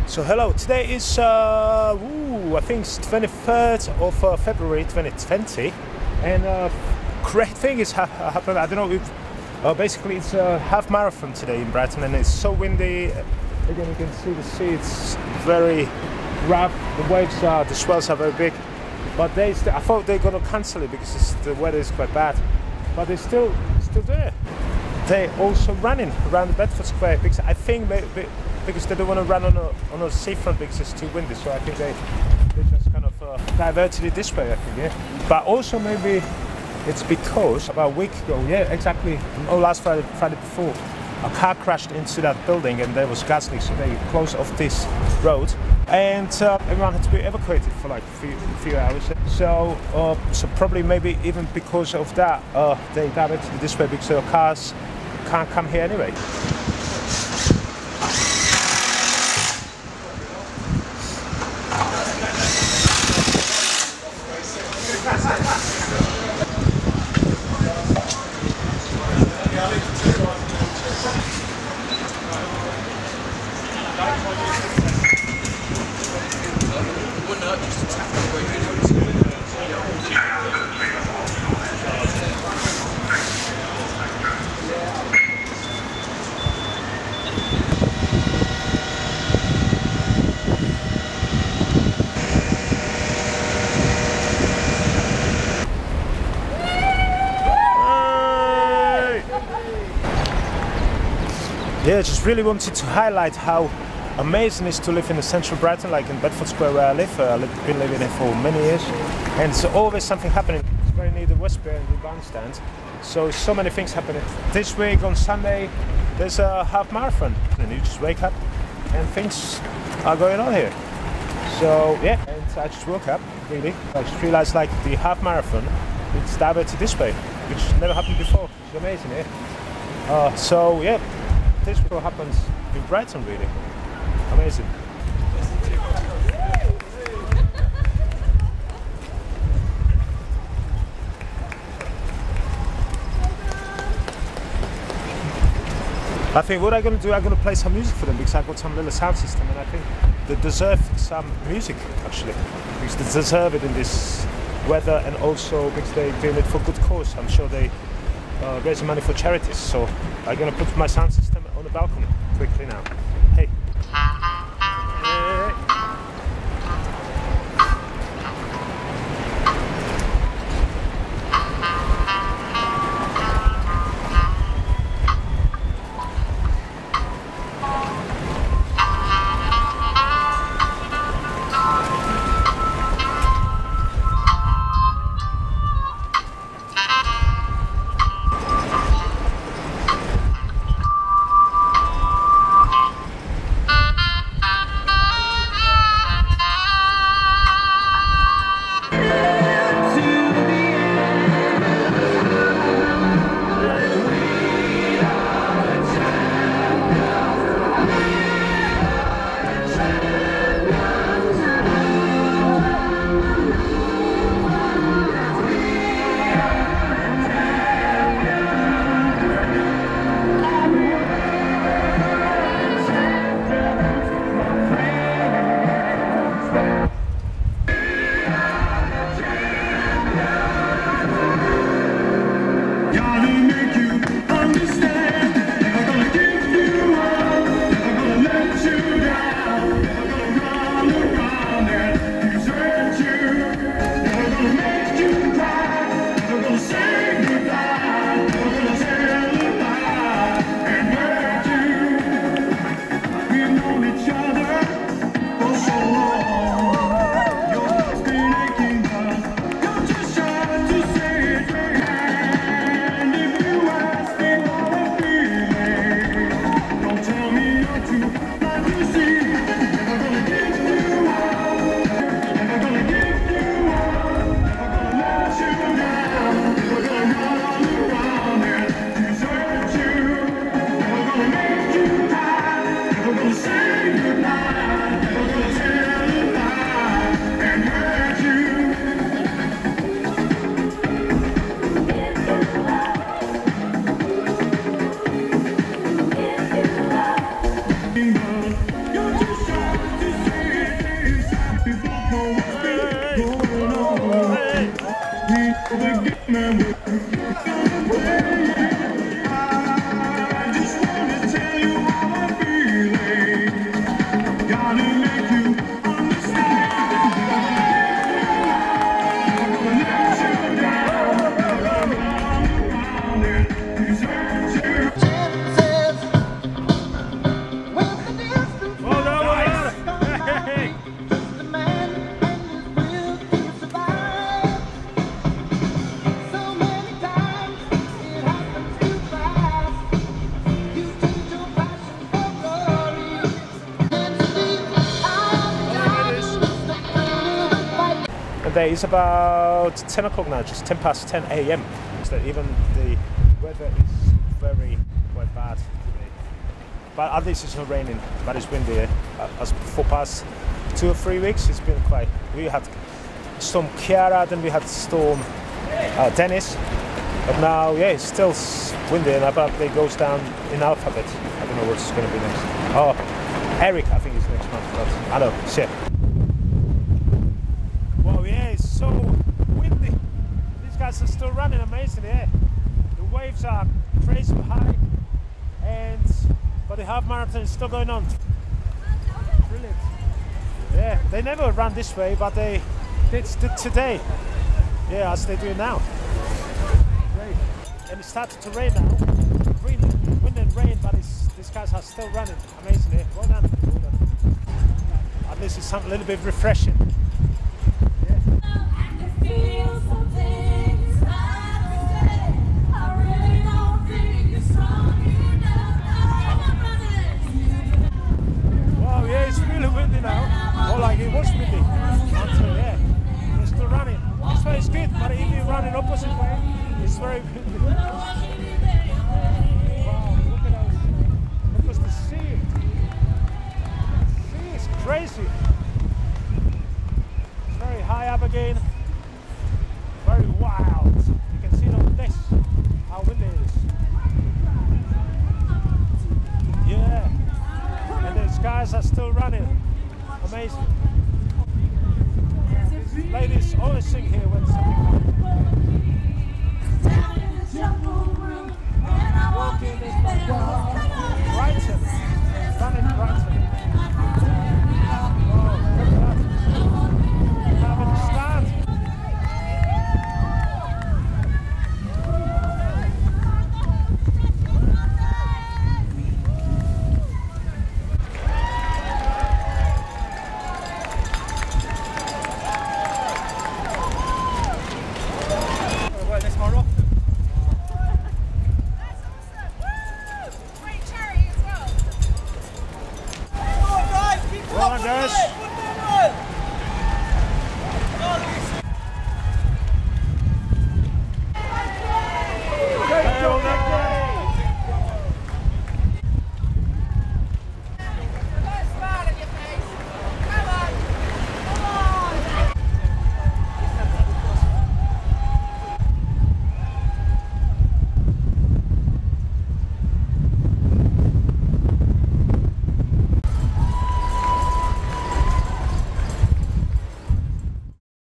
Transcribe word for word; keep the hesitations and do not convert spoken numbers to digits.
So hello, today is, uh, ooh, I think it's twenty-third of uh, February twenty twenty, and uh, great thing is ha happened. I don't know if, uh, basically it's a half marathon today in Brighton, and it's so windy. Again, you can see the sea, it's very rough, the waves are, the swells are very big, but they st I thought they're going to cancel it because it's, the weather is quite bad, but they're still, still there. They're also running around the Bedford Square because I think maybe, because they don't want to run on a, on a seafront because it's too windy, so I think they, they just kind of uh, diverted it this way, I think, yeah. But also maybe it's because about a week ago, yeah, exactly, oh, last Friday, Friday before, a car crashed into that building and there was gas leaks, so they closed off this road, and uh, everyone had to be evacuated for like a few, a few hours. So, uh, so probably maybe even because of that, uh, they diverted it this way because the cars can't come here anyway. Yeah, just really wanted to highlight how amazing it is to live in the central Brighton, like in Bedford Square where I live. Uh, I've been living there for many years, and there's always something happening. It's very near the West Bear and the bandstand, so so many things happening. This week on Sunday there's a half marathon, and you just wake up and things are going on here. So yeah, and I just woke up really. I just realized like the half marathon, it's diverted this way, which never happened before. It's amazing, yeah. Uh, so yeah. This what happens in Brighton, really. Amazing. I think what I'm going to do, I'm going to play some music for them because I've got some little sound system, and I think they deserve some music actually, because they deserve it in this weather, and also because they're doing it for good cause. I'm sure they uh, raise money for charities, so I'm going to put my sound system on the balcony quickly now. Hey. today is about ten o'clock now, just ten past ten a m So even the weather is very quite bad today. But at least it's not raining, but it's windy. Uh, as for past two or three weeks, it's been quite. We had storm Kiara, then we had storm uh, Dennis. But now, yeah, it's still windy, and about it goes down in alphabet. I don't know what's going to be next. Oh, Eric, I think is next month. But I know, shit. Wow, yeah, it's so windy. These guys are still running amazingly. Yeah, the waves are crazy high, and but the half marathon is still going on. Brilliant. Yeah, they never run this way, but they did today. Yeah, as they do now. And it started to rain now. Wind, wind and rain, but it's, these guys are still running. Amazing, eh? Well done. Well done. At least it's some, a little bit refreshing. Yeah. Wow, yeah, it's really windy now. Or like it was windy. Until, yeah, it's still running. This way is good, but if you run in opposite way, it's very windy. Wow, look at those. Look at the sea. The sea is crazy. It's very high up again. Very wild. You can see on this how windy it is. Yeah. And these guys are still running. Amazing. These ladies always sing here when something Brighton, running Brighton.